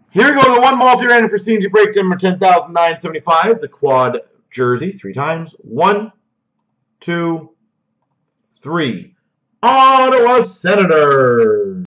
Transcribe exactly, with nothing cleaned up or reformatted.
Here we go, the one multi-random for C and C breakdown number ten thousand nine hundred seventy-five, the quad jersey, three times. One, two, three. Ottawa Senators.